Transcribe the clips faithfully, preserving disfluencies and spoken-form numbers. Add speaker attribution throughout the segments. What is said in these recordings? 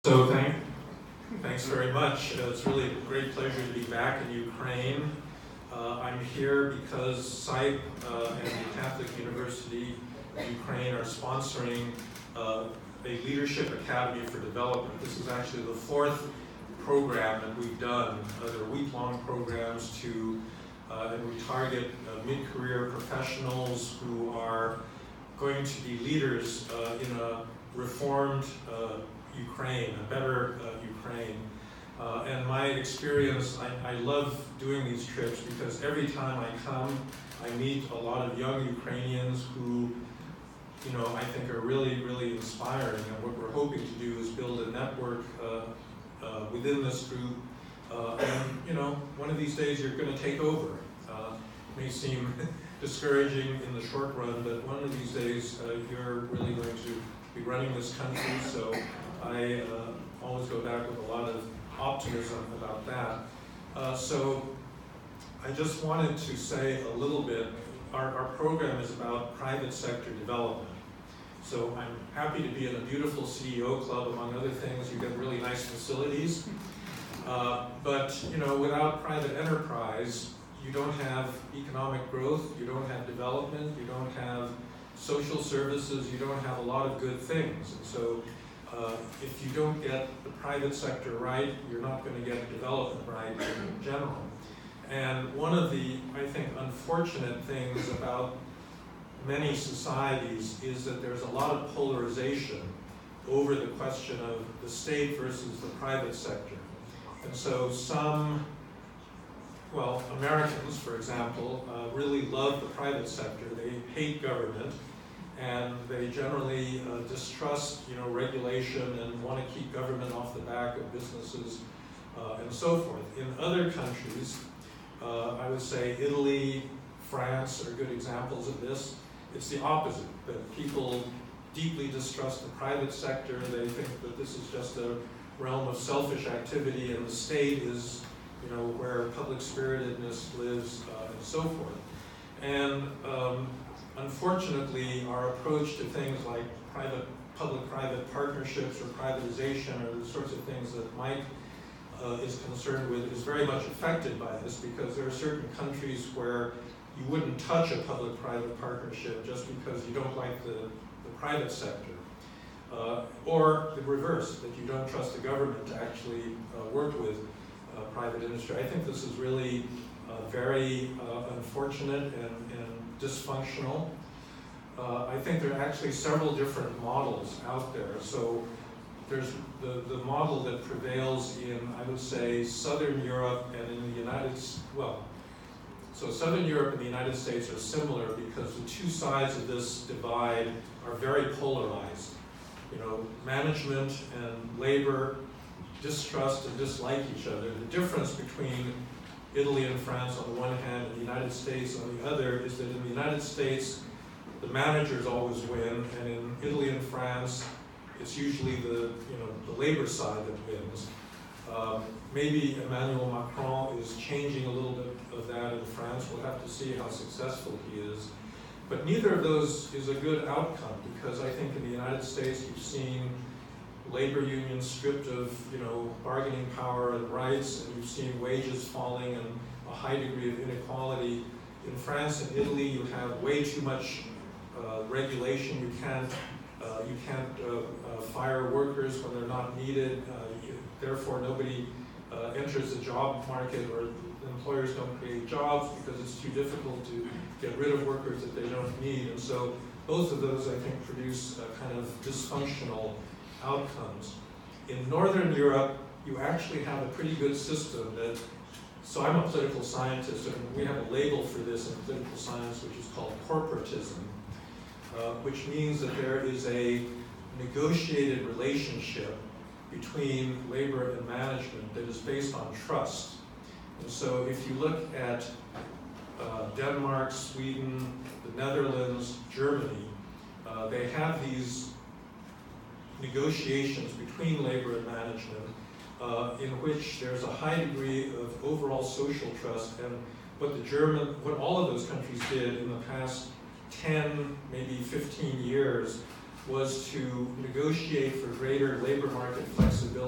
Speaker 1: So thank, thanks very much. Uh, it's really a great pleasure to be back in Ukraine. Uh, I'm here because S I P uh, and the Catholic University of Ukraine are sponsoring uh, a Leadership Academy for Development. This is actually the fourth program that we've done. Uh, they're week-long programs to, uh, and we target uh, mid-career professionals who are going to be leaders uh, in a reformed uh, Ukraine, a better uh, Ukraine. Uh, and my experience, I, I love doing these trips because every time I come, I meet a lot of young Ukrainians who, you know, I think are really, really inspiring. And what we're hoping to do is build a network uh, uh, within this group. Uh, and, you know, one of these days you're going to take over. Uh, it may seem discouraging in the short run, but one of these days uh, you're really going to be running this country. So I uh, always go back with a lot of optimism about that. Uh, so I just wanted to say a little bit. Our, our program is about private sector development. So I'm happy to be in a beautiful C E O club, among other things. You get really nice facilities. Uh, but you know, without private enterprise, you don't have economic growth, you don't have development, you don't have social services, you don't have a lot of good things. And so uh, if you don't get the private sector right, you're not going to get development right in general. And one of the, I think, unfortunate things about many societies is that there's a lot of polarization over the question of the state versus the private sector. And so some, well, Americans, for example, uh, really love the private sector. They hate government, and they generally uh, distrust, you know, regulation and want to keep government off the back of businesses uh, and so forth. In other countries, uh, I would say Italy, France are good examples of this. It's the opposite, that people deeply distrust the private sector. They think that this is just a realm of selfish activity, and the state is, you know, where public spiritedness lives uh, and so forth. And um, unfortunately, our approach to things like private, public-private partnerships or privatization or the sorts of things that Mike uh, is concerned with is very much affected by this, because there are certain countries where you wouldn't touch a public-private partnership just because you don't like the, the private sector. Uh, or the reverse, that you don't trust the government to actually uh, work with uh, private industry. I think this is really uh, very uh, unfortunate and, and dysfunctional. Uh, I think there are actually several different models out there. So there's the, the model that prevails in, I would say, Southern Europe and in the United States. Well, so Southern Europe and the United States are similar because the two sides of this divide are very polarized. You know, management and labor distrust and dislike each other. The difference between Italy and France on the one hand and the United States on the other is that in the United States, the managers always win, and in Italy and France, it's usually the, you know, the labor side that wins. Um, maybe Emmanuel Macron is changing a little bit of that in France. We'll have to see how successful he is. But neither of those is a good outcome, because I think in the United States you've seen labor unions stripped of, you know, bargaining power and rights, and you've seen wages falling and a high degree of inequality. In France and Italy, you have way too much uh, regulation. You can't, uh, you can't uh, uh, fire workers when they're not needed. Uh, you, therefore, nobody uh, enters the job market, or employers don't create jobs because it's too difficult to get rid of workers that they don't need. And so both of those, I think, produce uh, kind of dysfunctional outcomes. In Northern Europe, you actually have a pretty good system that, so I'm a political scientist, and we have a label for this in political science, which is called corporatism, uh, which means that there is a negotiated relationship between labor and management that is based on trust. And so if you look at uh, Denmark, Sweden, the Netherlands, Germany, uh, they have these negotiations between labor and management uh, in which there's a high degree of overall social trust. And what the German, what all of those countries did in the past ten, maybe fifteen years was to negotiate for greater labor market flexibility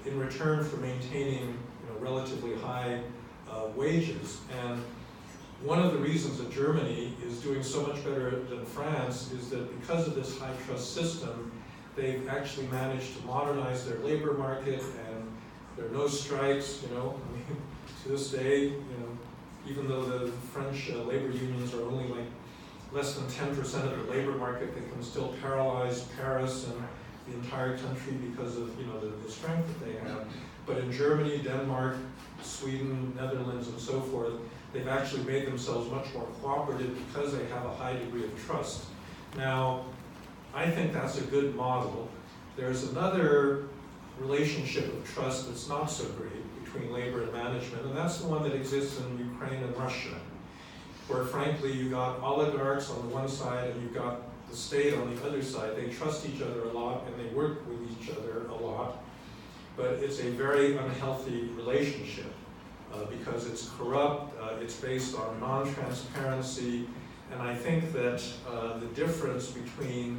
Speaker 1: in return for maintaining, you know, relatively high uh, wages. And one of the reasons that Germany is doing so much better than France is that because of this high trust system, they've actually managed to modernize their labor market, and there are no strikes, you know. I mean, to this day, you know, even though the French uh, labor unions are only like less than ten percent of the labor market, they can still paralyze Paris and the entire country because of, you know, the, the strength that they have. But in Germany, Denmark, Sweden, Netherlands, and so forth, they've actually made themselves much more cooperative because they have a high degree of trust. Now, I think that's a good model. There's another relationship of trust that's not so great between labor and management, and that's the one that exists in Ukraine and Russia, where frankly you got oligarchs on the one side and you've got the state on the other side. They trust each other a lot and they work with each other a lot, but it's a very unhealthy relationship uh, because it's corrupt, uh, it's based on non-transparency, and I think that uh, the difference between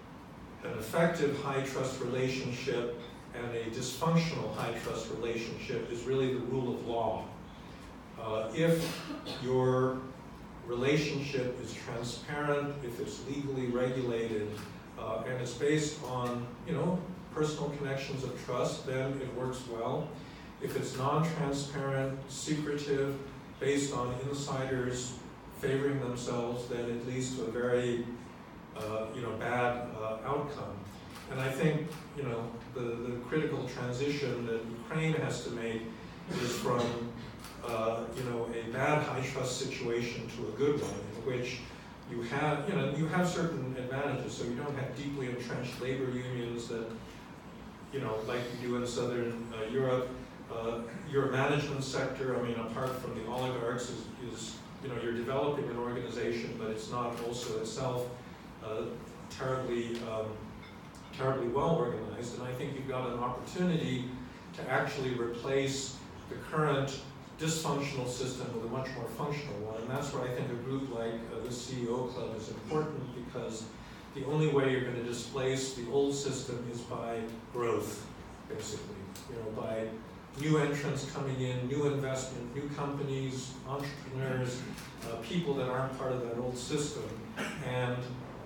Speaker 1: an effective high-trust relationship and a dysfunctional high-trust relationship is really the rule of law. Uh, if your relationship is transparent, if it's legally regulated, uh, and it's based on, you know, personal connections of trust, then it works well. If it's non-transparent, secretive, based on insiders favoring themselves, then it leads to a very Uh, you know, bad uh, outcome. And I think, you know, the, the critical transition that Ukraine has to make is from, uh, you know, a bad high trust situation to a good one, in which you have, you know, you have certain advantages. So you don't have deeply entrenched labor unions that, you know, like you do in Southern uh, Europe. Uh, your management sector, I mean, apart from the oligarchs, is, is, you know, you're developing an organization, but it's not also itself Uh, terribly, um, terribly well organized, and I think you've got an opportunity to actually replace the current dysfunctional system with a much more functional one, and that's where I think a group like uh, the C E O Club is important, because the only way you're going to displace the old system is by growth, basically, you know, by new entrants coming in, new investment, new companies, entrepreneurs, uh, people that aren't part of that old system, and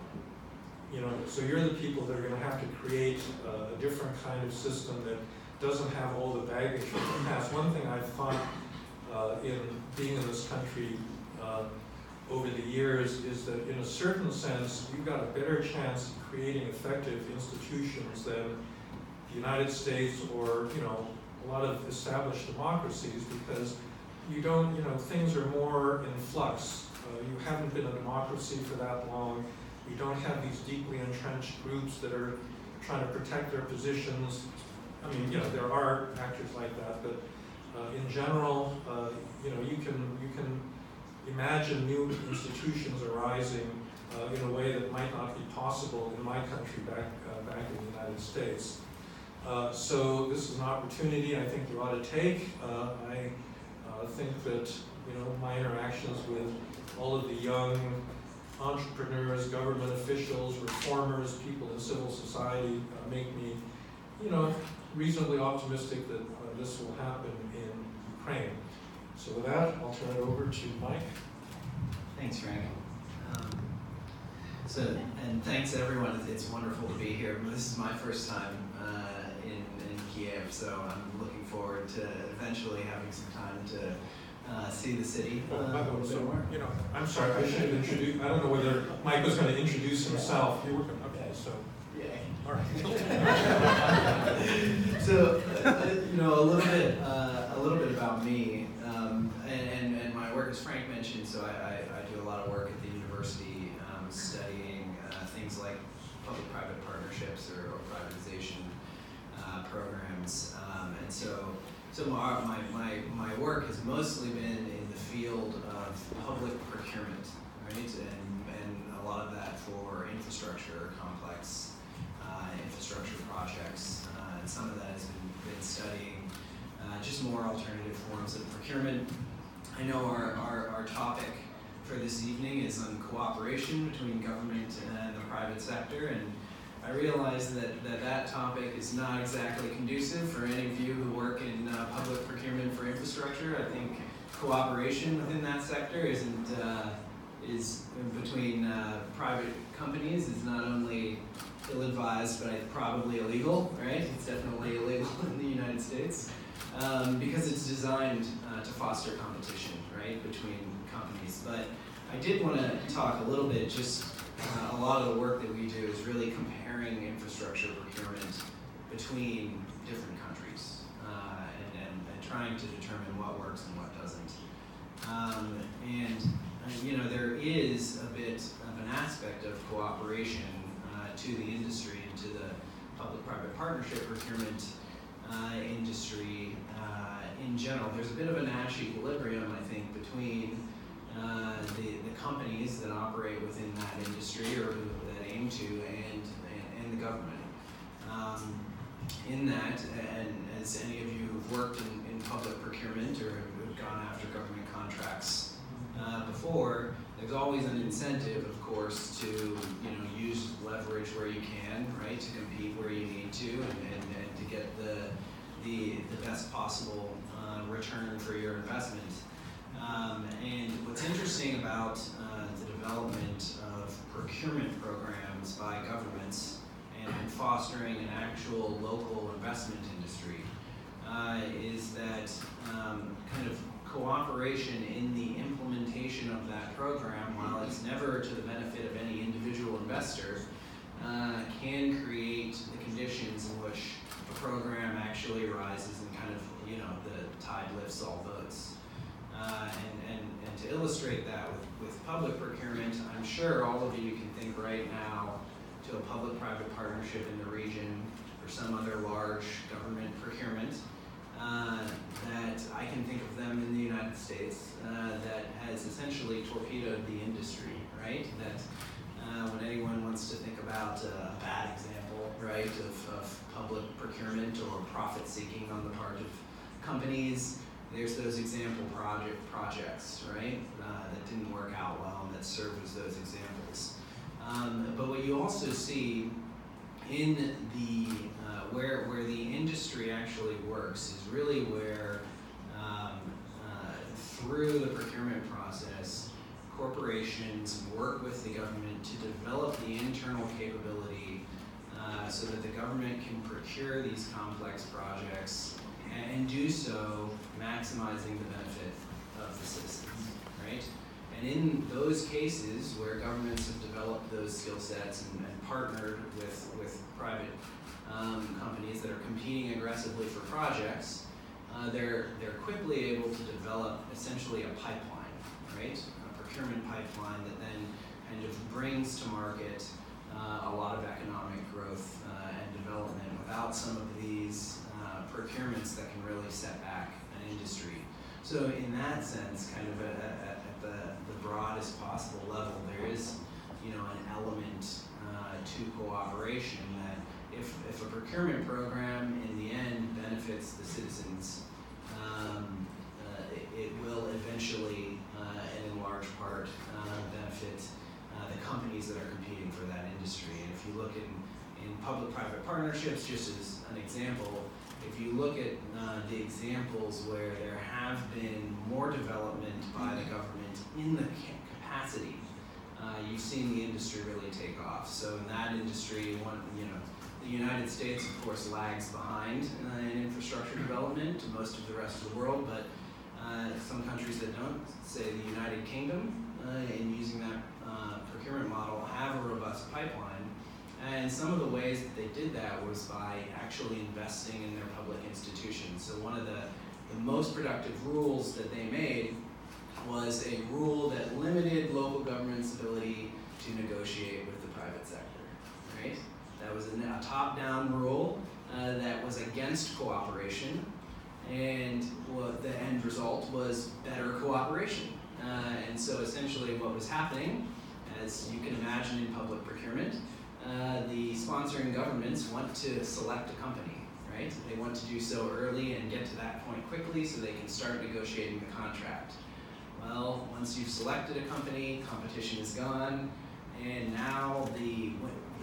Speaker 1: you know, so you're the people that are going to have to create uh, a different kind of system that doesn't have all the baggage from the past. One thing I've thought uh, in being in this country uh, over the years is that in a certain sense, you've got a better chance of creating effective institutions than the United States or, you know, a lot of established democracies, because you don't, you know, things are more in flux. Uh, you haven't been a democracy for that long. You don't have these deeply entrenched groups that are trying to protect their positions. I mean, you know, there are actors like that, but uh, in general, uh, you know, you can you can imagine new institutions arising uh, in a way that might not be possible in my country back uh, back in the United States. Uh, so this is an opportunity I think you ought to take. Uh, I uh, think that, you know, my interactions with all of the young entrepreneurs, government officials, reformers, people in civil society uh, make me, you know, reasonably optimistic that uh, this will happen in Ukraine. So with that, I'll turn it over to Mike.
Speaker 2: Thanks, Frank. Um, so, and thanks everyone. It's wonderful to be here. This is my first time uh, in, in Kiev, so I'm looking forward to eventually having some time to Uh, see the city uh,
Speaker 1: Oh, by the way,
Speaker 2: a
Speaker 1: so,
Speaker 2: bit more.
Speaker 1: you know, I'm sorry, I should have introduced, I don't know whether Mike was going to introduce himself. You were going to, okay, so.
Speaker 2: Yeah.
Speaker 1: All right.
Speaker 2: So, uh, you know, a little bit, uh, a little bit about me, um, and, and, and my work, as Frank mentioned. So I, I, I do a lot of work at the university, um, studying uh, things like public-private partnerships or, or privatization uh, programs, um, and so. So my, my, my, my work has mostly been in the field of public procurement, right? And, and a lot of that for infrastructure, complex uh, infrastructure projects. Uh, and some of that has been, been studying uh, just more alternative forms of procurement. I know our, our, our topic for this evening is on cooperation between government and the private sector. And I realize that, that that topic is not exactly conducive for any of you who work in uh, public procurement for infrastructure. I think cooperation within that sector isn't uh, is between uh, private companies is not only ill-advised but probably illegal, right? It's definitely illegal in the United States um, because it's designed uh, to foster competition, right, between companies. But I did want to talk a little bit, just uh, a lot of the work that we do is really comparing infrastructure procurement between different countries uh, and, and, and trying to determine what works and what doesn't. Um, and, and, you know, there is a bit of an aspect of cooperation uh, to the industry and to the public-private partnership procurement uh, industry uh, in general. There's a bit of a Nash equilibrium, I think, between uh, the, the companies that operate within that industry or who, that aim to and, and, and the government. Um, in that, and as any of you who've worked in, in public procurement or have gone after government contracts uh, before, there's always an incentive, of course, to you know use leverage where you can, right, to compete where you need to, and, and, and to get the the, the best possible uh, return for your investment. Um, and what's interesting about uh, the development of procurement programs by governments and fostering an actual local investment industry uh, is that um, kind of cooperation in the implementation of that program, while it's never to the benefit of any individual investor, uh, can create the conditions in which a program actually arises and kind of, you know, the tide lifts all boats. Uh, and, and, and to illustrate that with, with public procurement, I'm sure all of you can think right now to a public-private partnership in the region or some other large government procurement uh, that I can think of them in the United States uh, that has essentially torpedoed the industry, right? That uh, when anyone wants to think about a bad example, right, of, of public procurement or profit-seeking on the part of companies, there's those example project projects, right, uh, that didn't work out well and that serve as those examples. Um, but what you also see in the uh, where where the industry actually works is really where um, uh, through the procurement process, corporations work with the government to develop the internal capability uh, so that the government can procure these complex projects and do so maximizing the benefit of the citizens, right? And in those cases where governments have developed those skill sets and, and partnered with, with private um, companies that are competing aggressively for projects, uh, they're, they're quickly able to develop essentially a pipeline, right? A procurement pipeline that then kind of brings to market uh, a lot of economic growth uh, and development without some of these uh, procurements that can really set back an industry. So in that sense, kind of at, at, at the, the broadest possible level, there is, you know, an element uh, to cooperation that if, if a procurement program in the end benefits the citizens, um, uh, it, it will eventually, uh, and in large part, uh, benefit uh, the companies that are competing for that industry. And if you look in, in public-private partnerships, just as an example, if you look at uh, the examples where there have been more development by the government in the ca capacity, uh, you've seen the industry really take off. So in that industry, one, you know, the United States, of course, lags behind uh, in infrastructure development to most of the rest of the world, but uh, some countries that don't, say the United Kingdom, uh, in using that uh, procurement model, have a robust pipeline. And some of the ways that they did that was by actually investing in their public institutions. So one of the, the most productive rules that they made was a rule that limited local government's ability to negotiate with the private sector, right? That was a, a top-down rule uh, that was against cooperation, and what the end result was better cooperation. Uh, and so essentially what was happening, as you can imagine in public procurement, Uh, the sponsoring governments want to select a company, right? They want to do so early and get to that point quickly so they can start negotiating the contract. Well, once you've selected a company, competition is gone, and now the,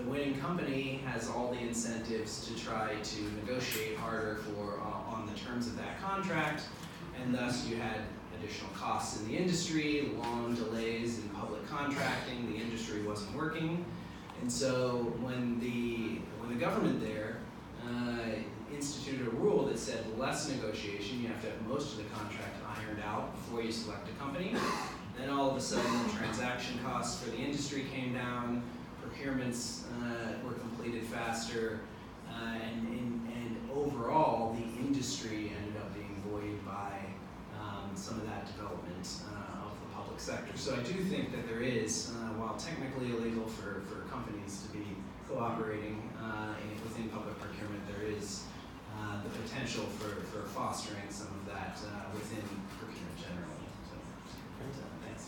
Speaker 2: the winning company has all the incentives to try to negotiate harder for uh, on the terms of that contract, and thus you had additional costs in the industry, long delays in public contracting, the industry wasn't working. And so when the when the government there uh, instituted a rule that said less negotiation, you have to have most of the contract ironed out before you select a company, then all of a sudden the transaction costs for the industry came down, procurements uh, were completed faster, uh, and, and, and overall the industry ended up being buoyed by um, some of that development uh, of the public sector. So I do think that there is, uh, while technically illegal for, for companies to be cooperating uh, in, within public procurement, there is uh, the potential for, for fostering some of that uh, within procurement generally. So, uh, thanks.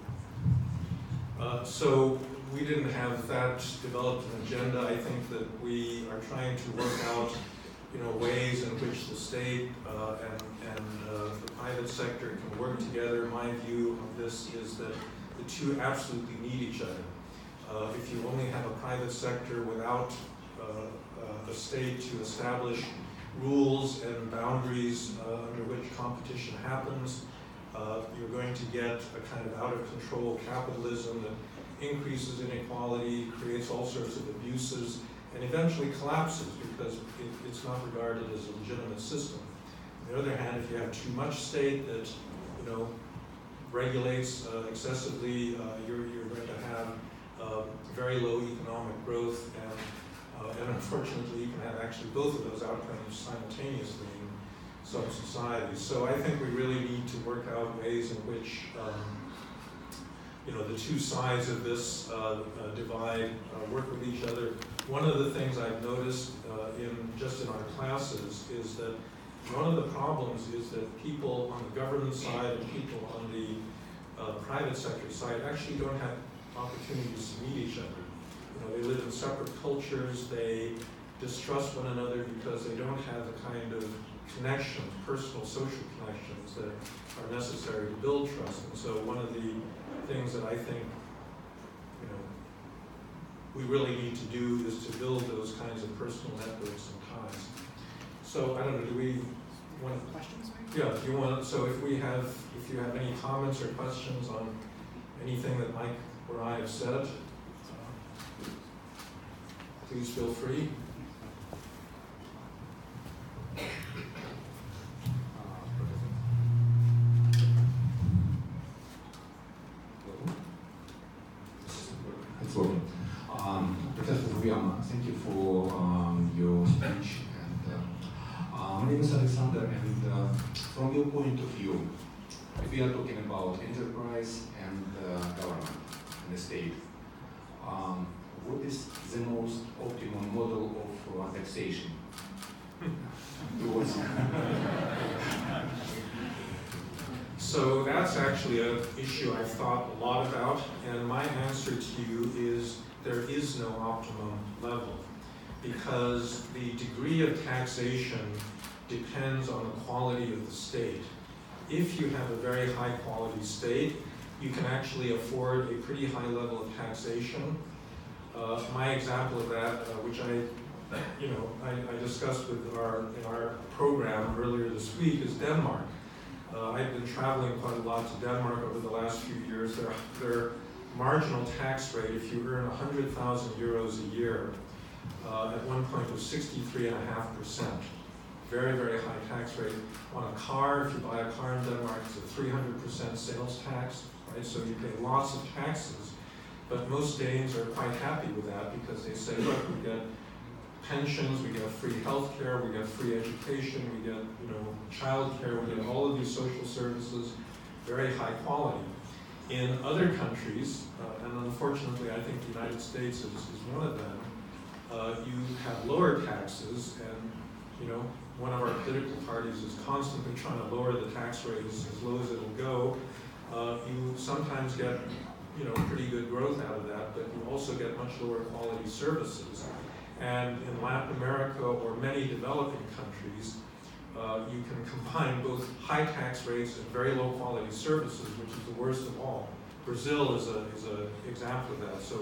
Speaker 1: Uh, so we didn't have that developed an agenda. I think that we are trying to work out, you know, ways in which the state uh, and, and uh, the private sector can work together. My view of this is that the two absolutely need each other. Uh, if you only have a private sector without uh, uh, a state to establish rules and boundaries uh, under which competition happens, uh, you're going to get a kind of out of control capitalism that increases inequality, creates all sorts of abuses, and eventually collapses because it, it's not regarded as a legitimate system. On the other hand, if you have too much state that, you know, regulates uh, excessively, uh, you're, you're going to have uh, very low economic growth, and, uh, and unfortunately you can have actually both of those outcomes simultaneously in some societies. So I think we really need to work out ways in which um, you know, the two sides of this uh, uh, divide uh, work with each other. One of the things I've noticed uh, in just in our classes is that one of the problems is that people on the government side and people on the uh, private sector side actually don't have opportunities to meet each other. You know, they live in separate cultures, they distrust one another because they don't have the kind of connections, personal social connections that are necessary to build trust. And so one of the things that I think, you know, we really need to do is to build those kinds of personal networks and ties. So I don't know, do we want to,
Speaker 3: questions?
Speaker 1: yeah, do you want, so if we have, if you have any comments or questions on anything that Mike or I have said, uh, please feel free.
Speaker 4: Um, Professor Fuyama, thank you for um, your speech. And uh, uh, my name is Alexander, and uh, from your point of view, if we are talking about enterprise and uh, government and the state, um, what is the most optimum model of uh, taxation? Towards
Speaker 1: So that's actually an issue I've thought a lot about, and my answer to you is there is no optimum level, because the degree of taxation depends on the quality of the state. If you have a very high quality state, you can actually afford a pretty high level of taxation. Uh, my example of that, uh, which I, you know, I, I discussed with our in our program earlier this week, is Denmark. Uh, I've been traveling quite a lot to Denmark over the last few years. Their, their marginal tax rate, if you earn one hundred thousand euros a year, uh, at one point was sixty-three point five percent. Very, very high tax rate. On a car, if you buy a car in Denmark, it's a three hundred percent sales tax, right? So you pay lots of taxes. But most Danes are quite happy with that because they say, look, we get pensions, we get free health care, we get free education, we get, you know, child care, we get all of these social services, very high quality. In other countries, uh, and unfortunately I think the United States is, is one of them, uh, you have lower taxes, and, you know, one of our political parties is constantly trying to lower the tax rate as, as low as it'll go. Uh, you sometimes get, you know, pretty good growth out of that, but you also get much lower quality services. And in Latin America or many developing countries, uh, you can combine both high tax rates and very low quality services, which is the worst of all. Brazil is a is an example of that. So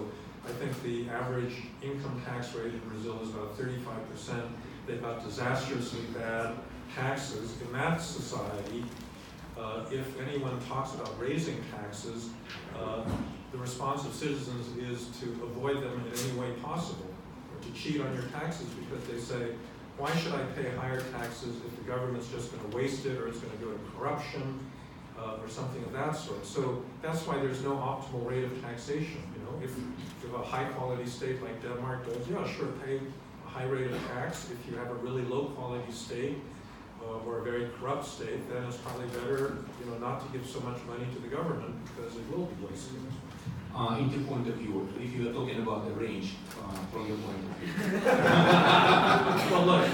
Speaker 1: I think the average income tax rate in Brazil is about thirty-five percent. They've got disastrously bad taxes. In that society, uh, if anyone talks about raising taxes, uh, the response of citizens is to avoid them in any way possible, or to cheat on your taxes, because they say, why should I pay higher taxes if the government's just going to waste it, or it's going to go to corruption, uh, or something of that sort. So that's why there's no optimal rate of taxation. You know, if, if a high-quality state like Denmark does, yeah, sure, pay a high rate of tax. If you have a really low-quality state, uh, or a very corrupt state, then it's probably better, you know, not to give so much money to the government, because it will be wasted.
Speaker 4: Uh, in your point of view, if you are talking about the range, uh, from your point of view.
Speaker 1: Well, look,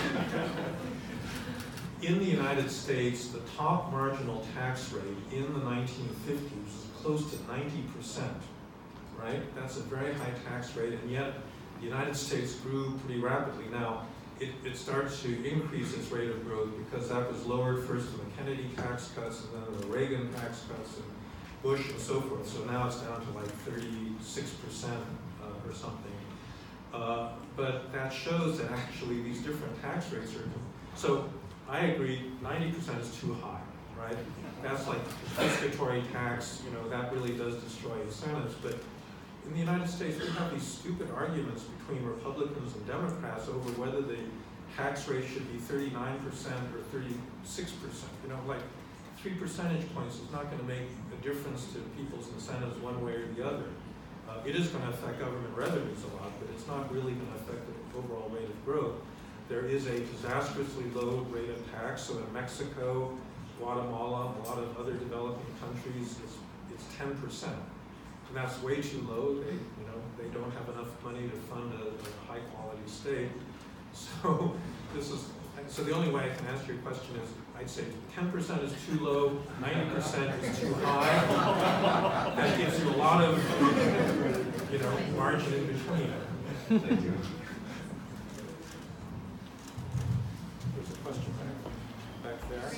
Speaker 1: in the United States, the top marginal tax rate in the nineteen fifties was close to ninety percent, right? That's a very high tax rate, and yet the United States grew pretty rapidly. Now, it, it starts to increase its rate of growth because that was lowered first in the Kennedy tax cuts, and then the Reagan tax cuts, and Bush, and so forth. So now it's down to like thirty-six percent uh, or something. Uh, but that shows that actually these different tax rates are, so I agree, ninety percent is too high, right? That's like piscatory tax, you know, that really does destroy incentives. But in the United States, we have these stupid arguments between Republicans and Democrats over whether the tax rate should be thirty-nine percent or thirty-six percent. You know, like three percentage points is not going to make a difference to people's incentives one way or the other. Uh, it is going to affect government revenues a lot, but it's not really going to affect the overall rate of growth. There is a disastrously low rate of tax. So in Mexico, Guatemala, a lot of other developing countries, it's, it's ten percent. And that's way too low. They, you know, they don't have enough money to fund a, a high quality state. So this is, so the only way I can answer your question is, I'd say ten percent is too low, ninety percent is too high. That gives you a lot of, you know, margin in between.
Speaker 4: Thank you.
Speaker 1: There's a question back, back there.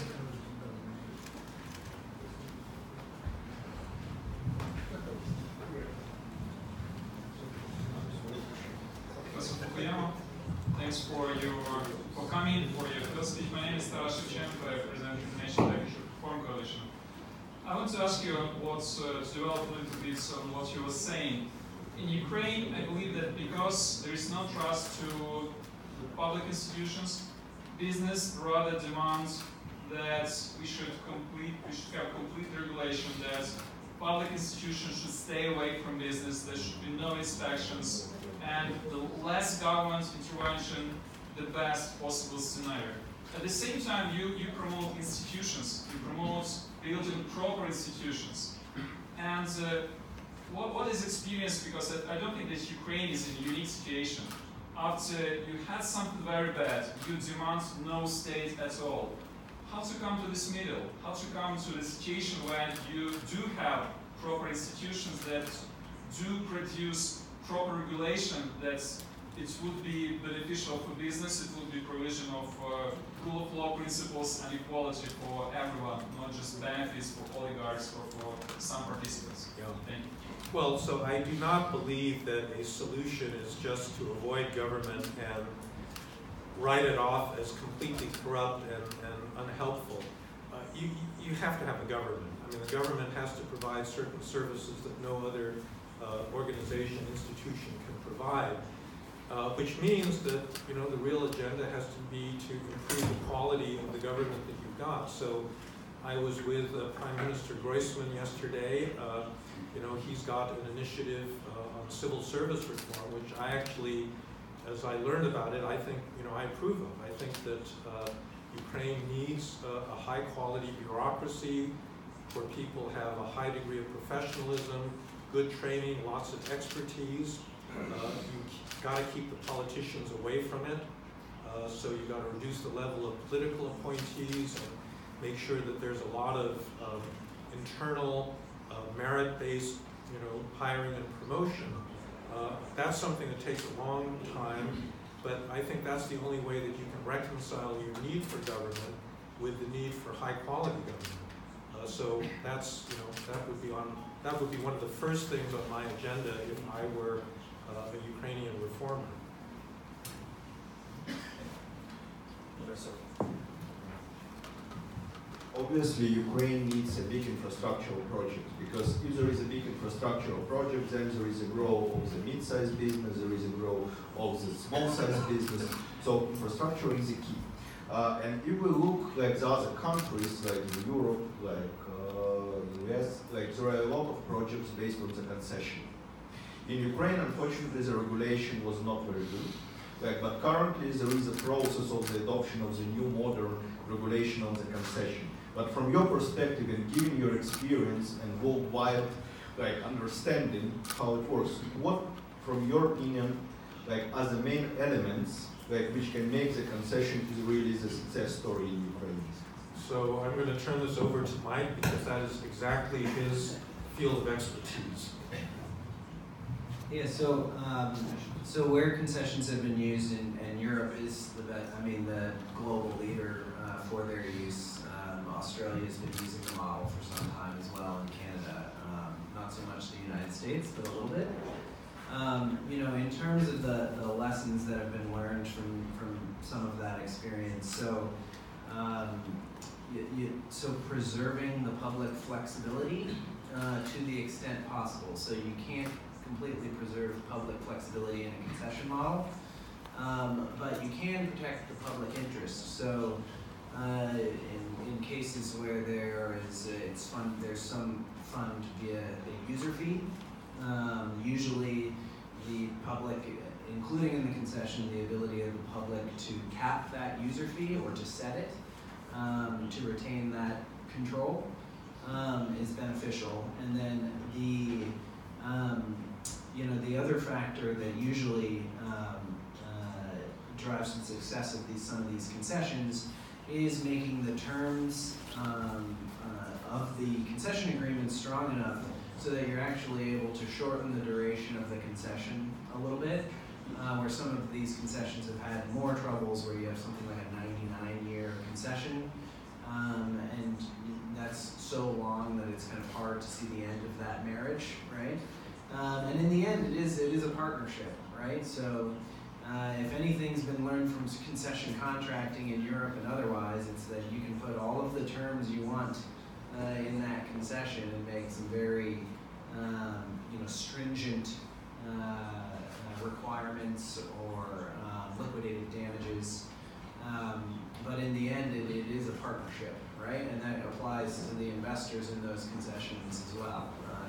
Speaker 3: Thanks for your for coming for your first speech. My name is Taras Shevchenko. I represent the International Agricultural Reform Coalition. I want to ask you what's uh, to develop a little bit on what you were saying. In Ukraine, I believe that because there is no trust to the public institutions, business rather demands that we should complete we should have complete regulation, that public institutions should stay away from business, there should be no inspections, and the less government intervention, the best possible scenario. At the same time, you, you promote institutions, you promote building proper institutions. And uh, what, what is experience, because I, I don't think that Ukraine is in a unique situation. After you had something very bad, you demand no state at all. How to come to this middle? How to come to the situation where you do have proper institutions that do produce proper regulation, that it would be beneficial for business, it would be provision of uh, rule of law principles and equality for everyone, not just benefits for oligarchs or for some participants.
Speaker 1: Yeah.
Speaker 3: Thank you.
Speaker 1: Well, so I do not believe that a solution is just to avoid government and write it off as completely corrupt and, and unhelpful. Uh, you, you have to have a government. I mean, the government has to provide certain services that no other Uh, organization, institution can provide, uh, which means that, you know, the real agenda has to be to improve the quality of the government that you've got. So I was with uh, Prime Minister Groisman yesterday. Uh, you know, he's got an initiative uh, on civil service reform, which I actually, as I learned about it, I think, you know, I approve of. I think that uh, Ukraine needs uh, a high quality bureaucracy where people have a high degree of professionalism, good training, lots of expertise. Uh, you've got to keep the politicians away from it. Uh, so you've got to reduce the level of political appointees and make sure that there's a lot of um, internal uh, merit-based, you know, hiring and promotion. Uh, that's something that takes a long time, but I think that's the only way that you can reconcile your need for government with the need for high-quality government. Uh, so that's, you know, that would be on, that would be one of the first things on my agenda if I were uh, uh, a Ukrainian reformer?
Speaker 5: Obviously, Ukraine needs a big infrastructural project, because if there is a big infrastructural project, then there is a growth of the mid-sized business, there is a growth of the small-sized business. So infrastructure is a key. Uh, and if we look like the other countries, like in Europe, like uh, U S, like there are a lot of projects based on the concession. In Ukraine, unfortunately, the regulation was not very good. Like, but currently, there is a process of the adoption of the new modern regulation on the concession. But from your perspective and given your experience and worldwide like understanding how it works, what, from your opinion, like are the main elements like which can make the concession is really the success story in Ukraine?
Speaker 1: So I'm going to turn this over to Mike because that is exactly his field of expertise.
Speaker 2: Yeah, so um, so where concessions have been used in, in Europe is the be- I mean the global leader uh, for their use. Um, Australia has been using the model for some time as well, in Canada, um, not so much the United States, but a little bit. Um, you know, in terms of the, the lessons that have been learned from, from some of that experience, so um, you, you, so preserving the public flexibility uh, to the extent possible. So you can't completely preserve public flexibility in a concession model, um, but you can protect the public interest. So uh, in, in cases where there is a, it's fund, there's some fund via a user fee. Um, usually the public, including in the concession, the ability of the public to cap that user fee or to set it um, to retain that control um, is beneficial. And then the um, you know, the other factor that usually um, uh, drives the success of these some of these concessions is making the terms um, uh, of the concession agreement strong enough so that you're actually able to shorten the duration of the concession a little bit, uh, where some of these concessions have had more troubles where you have something like a ninety-nine year concession, um, and that's so long that it's kind of hard to see the end of that marriage, right? Um, and in the end, it is it is a partnership, right? So uh, if anything's been learned from concession contracting in Europe and otherwise, it's that you can put all of the terms you want uh, in that concession and make some very um, you know stringent uh, uh, requirements or um, liquidated damages. Um, but in the end, it, it is a partnership, right? And that applies to the investors in those concessions as well.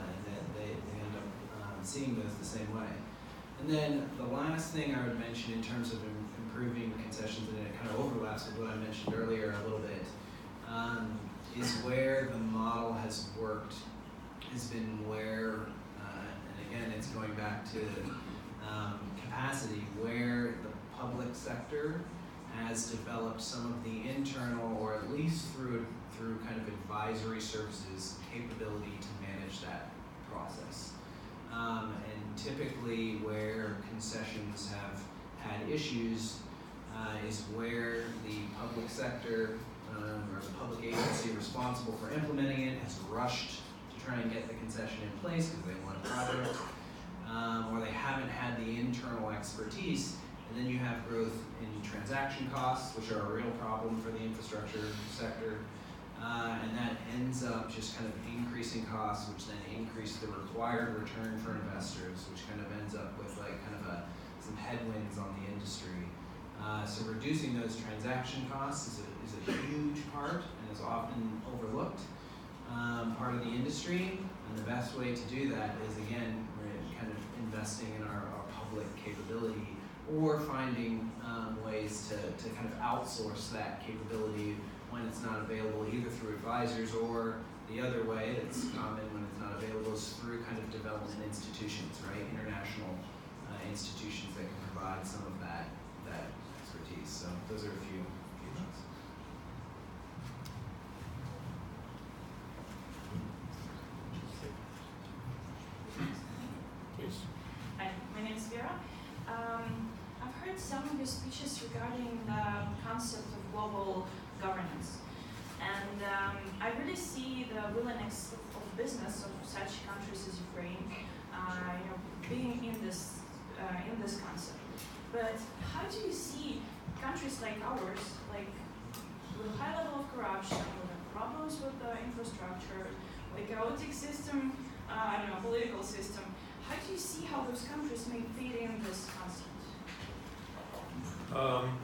Speaker 2: Seeing those the same way. And then the last thing I would mention in terms of im- improving concessions, and it kind of overlaps with what I mentioned earlier a little bit, um, is where the model has worked, has been where, uh, and again, it's going back to um, capacity, where the public sector has developed some of the internal, or at least through through kind of advisory services, capability to manage that process. Um, and typically where concessions have had issues uh, is where the public sector um, or the public agency responsible for implementing it has rushed to try and get the concession in place because they want a project, um, or they haven't had the internal expertise, and then you have growth in transaction costs, which are a real problem for the infrastructure sector. Uh, and that ends up just kind of increasing costs, which then increase the required return for investors, which kind of ends up with like kind of a, some headwinds on the industry. Uh, so reducing those transaction costs is a, is a huge part and is often overlooked um, part of the industry. And the best way to do that is, again, we're kind of investing in our, our public capability or finding um, ways to, to kind of outsource that capability when it's not available, either through advisors or the other way that's common when it's not available is through kind of development institutions, right? International uh, institutions that can provide some of that that expertise. So those are a few few things.
Speaker 1: Please.
Speaker 6: Hi, my name is Vera. Um, I've heard some of your speeches regarding the concept of global governance. And um, I really see the willingness of, of business of such countries as Ukraine, uh, you know, being in this uh, uh, in this concept. But how do you see countries like ours, like with a high level of corruption, with problems with the infrastructure, with a chaotic system, uh, I don't know, political system, how do you see how those countries may fit in this concept?
Speaker 1: Um,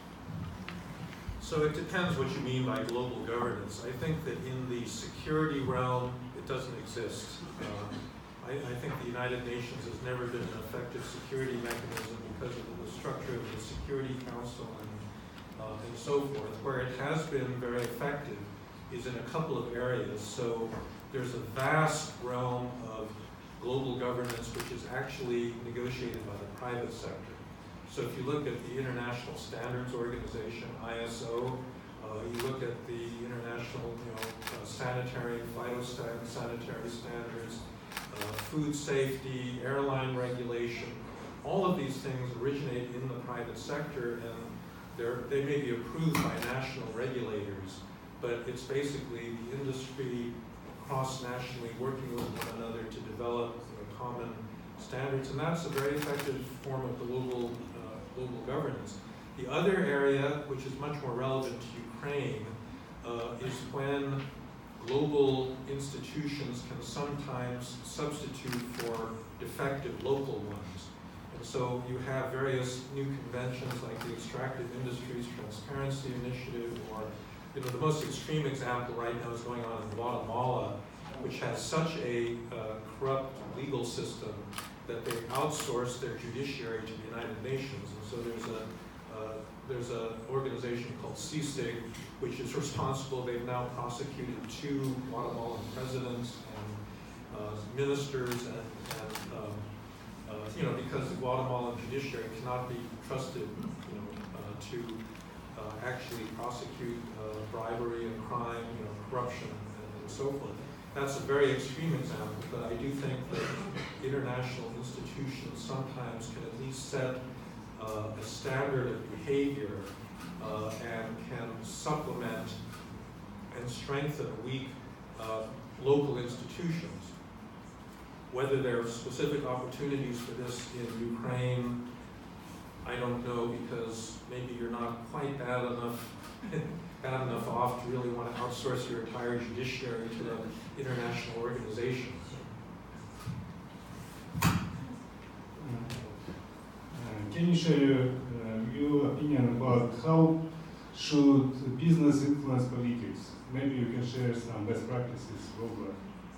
Speaker 1: so it depends what you mean by global governance. I think that in the security realm, it doesn't exist. Um, I, I think the United Nations has never been an effective security mechanism because of the structure of the Security Council and, uh, and so forth. Where it has been very effective is in a couple of areas. So there's a vast realm of global governance which is actually negotiated by the private sector. So if you look at the International Standards Organization, I S O, uh, you look at the international, you know, uh, sanitary, phytosanitary sanitary standards, uh, food safety, airline regulation, all of these things originate in the private sector, and they're, they may be approved by national regulators, but it's basically the industry cross-nationally working with one another to develop, you know, common standards, and that's a very effective form of global uh, global governance. The other area, which is much more relevant to Ukraine, uh, is when global institutions can sometimes substitute for defective local ones. And so you have various new conventions like the Extractive Industries Transparency Initiative, or, you know, the most extreme example right now is going on in Guatemala, which has such a uh, corrupt legal system that they outsource their judiciary to the United Nations. And so there's a uh, there's an organization called C I C I G, which is responsible. They've now prosecuted two Guatemalan presidents and uh, ministers, and, and um, uh, you know, because the Guatemalan judiciary cannot be trusted, you know, uh, to uh, actually prosecute uh, bribery and crime, you know, corruption and, and so forth. That's a very extreme example, but I do think that international institutions sometimes can at least set uh, a standard of behavior uh, and can supplement and strengthen weak uh, local institutions. Whether there are specific opportunities for this in Ukraine, I don't know, because maybe you're not quite bad enough bad enough off to really want to outsource your entire judiciary to an international organization.
Speaker 7: Uh, Can you share your, uh, your opinion about how should business influence politics? Maybe you can share some best practices worldwide.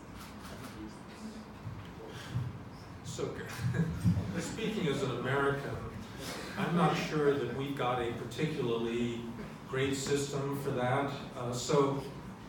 Speaker 1: So, speaking as an American, I'm not sure that we've got a particularly great system for that. Uh, so,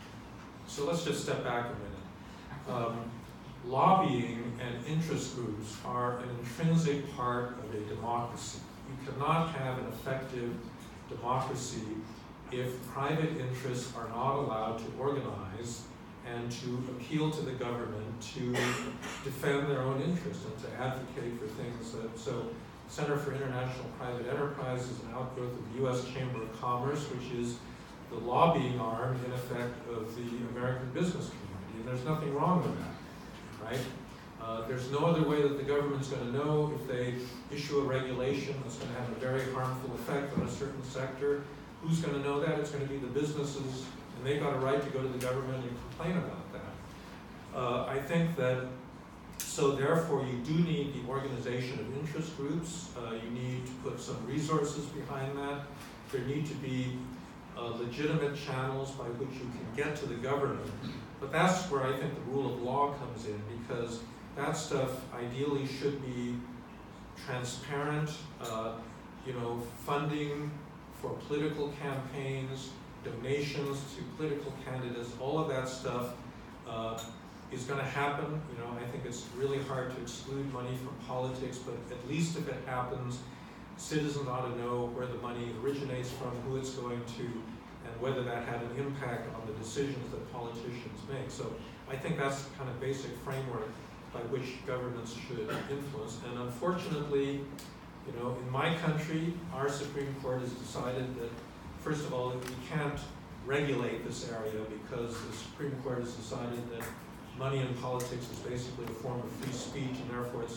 Speaker 1: so let's just step back a minute. Um, lobbying and interest groups are an intrinsic part of a democracy. You cannot have an effective democracy if private interests are not allowed to organize and to appeal to the government to defend their own interests and to advocate for things that, so Center for International Private Enterprise is an outgrowth of the U S Chamber of Commerce, which is the lobbying arm, in effect, of the American business community, and there's nothing wrong with that, right? Uh, there's no other way that the government's going to know if they issue a regulation that's going to have a very harmful effect on a certain sector. Who's going to know that? It's going to be the businesses, and they've got a right to go to the government and complain about that. Uh, I think that, so therefore you do need the organization of interest groups. Uh, you need to put some resources behind that. There need to be uh, legitimate channels by which you can get to the government. But that's where I think the rule of law comes in, because that stuff ideally should be transparent, uh, you know, funding for political campaigns, donations to political candidates, all of that stuff uh, is going to happen. You know, I think it's really hard to exclude money from politics, but at least if it happens, citizens ought to know where the money originates from, who it's going to, and whether that had an impact on the decisions that politicians make. So I think that's the kind of basic framework by which governments should influence. And unfortunately, you know, in my country, our Supreme Court has decided that, first of all, we can't regulate this area because the Supreme Court has decided that money in politics is basically a form of free speech, and therefore it's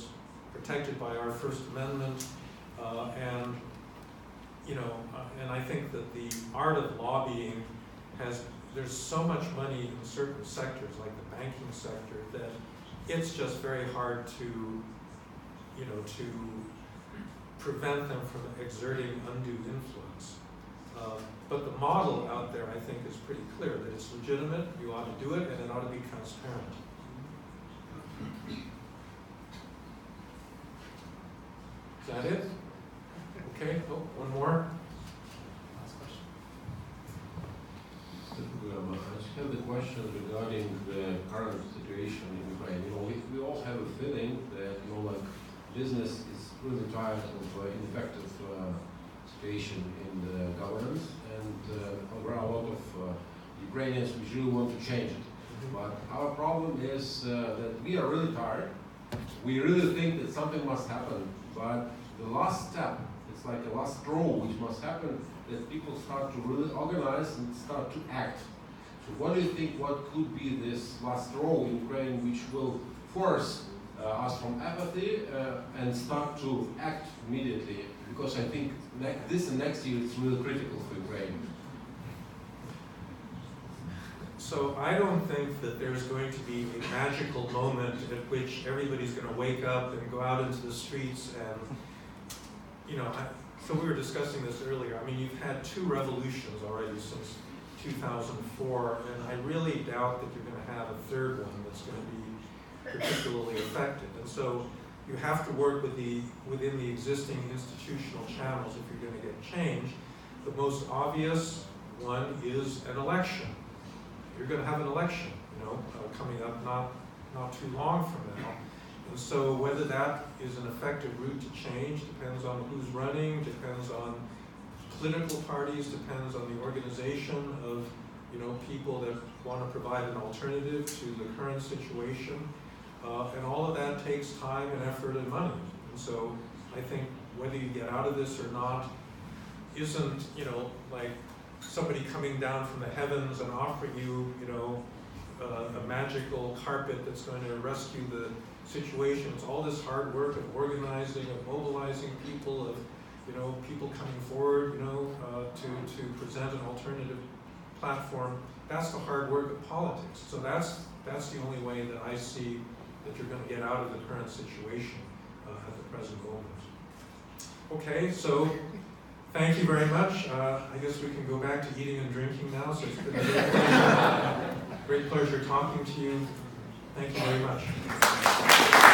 Speaker 1: protected by our First Amendment, uh, and you know, uh, and I think that the art of lobbying has, there's so much money in certain sectors, like the banking sector, that it's just very hard to, you know, to prevent them from exerting undue influence. Uh, but the model out there, I think, is pretty clear, that it's legitimate, you ought to do it, and it ought to be transparent. Is that it? Okay, oh, one more.
Speaker 2: Last question.
Speaker 8: I just have the question regarding the current situation in Ukraine. You know, we, we all have a feeling that, you know, like business is really tired of uh, ineffective uh, situation in the governance, and uh, there are a lot of uh, Ukrainians which really want to change it. But our problem is uh, that we are really tired. We really think that something must happen, but the last step, it's like a last straw which must happen, that people start to really organize and start to act. So what do you think, what could be this last straw in Ukraine which will force uh, us from apathy uh, and start to act immediately? Because I think ne this and next year is really critical for Ukraine.
Speaker 1: So I don't think that there's going to be a magical moment at which everybody's going to wake up and go out into the streets and, you know, I, so we were discussing this earlier. I mean, you've had two revolutions already since two thousand four, and I really doubt that you're going to have a third one that's going to be particularly effective. And so you have to work with the, within the existing institutional channels if you're going to get change. The most obvious one is an election. You're going to have an election, you know, uh, coming up not, not too long from now. And so whether that is an effective route to change depends on who's running, depends on political parties, depends on the organization of, you know, people that want to provide an alternative to the current situation. Uh, and all of that takes time and effort and money. And so I think whether you get out of this or not isn't, you know, like somebody coming down from the heavens and offering you, you know, uh, a magical carpet that's going to rescue the situation. It's all this hard work of organizing, of mobilizing people, of, you know, people coming forward, you know, uh, to, to present an alternative platform. That's the hard work of politics. So that's, that's the only way that I see that you're going to get out of the current situation uh, at the present moment. Okay, so thank you very much. Uh, I guess we can go back to eating and drinking now. So it's been a great pleasure, great pleasure talking to you. Thank you very much.